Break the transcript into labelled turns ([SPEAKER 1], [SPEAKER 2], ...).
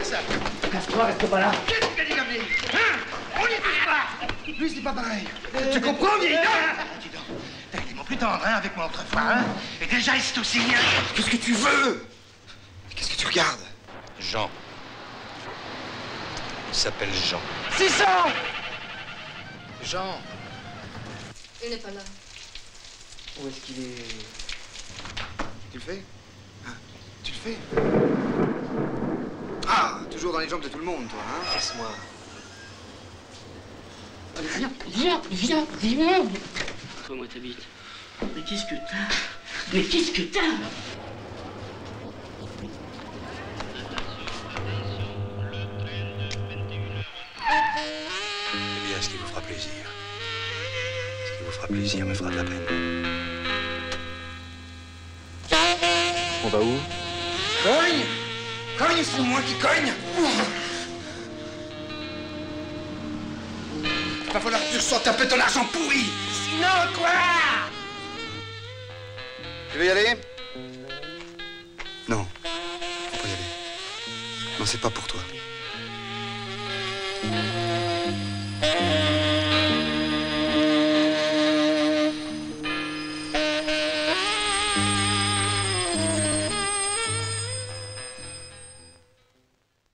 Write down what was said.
[SPEAKER 1] ça.
[SPEAKER 2] Casse-toi, reste pas là.
[SPEAKER 1] Qu'est-ce que t'as dit, Gabriel? Hein? On n'y touche pas. Lui, c'est pas pareil. Tu comprends, vieille dame? Dis donc, t'as été mon plus tendre, hein, avec moi autrefois, hein? Et déjà, c'est aussi rien.
[SPEAKER 3] Qu'est-ce que tu veux? Qu'est-ce que tu regardes?
[SPEAKER 4] Jean. Il s'appelle Jean.
[SPEAKER 1] 600!
[SPEAKER 3] Jean.
[SPEAKER 5] Il n'est pas là.
[SPEAKER 3] Où est-ce qu'il est? Tu le fais? Hein? Tu le fais? Ah, toujours dans les jambes de tout le monde, toi, hein? Laisse-moi.
[SPEAKER 2] Allez, viens. Toi, moi, t'habites. Mais qu'est-ce que t'as?
[SPEAKER 4] Eh bien, ce qui vous fera plaisir. Ce qui vous fera plaisir me fera de la peine.
[SPEAKER 3] On va où?
[SPEAKER 1] Cogne! Cogne, c'est moi qui cogne! Va falloir que tu sortes un peu ton argent pourri! Sinon, quoi?
[SPEAKER 3] Tu veux y aller? Non. Faut pas y aller. Non, c'est pas pour toi.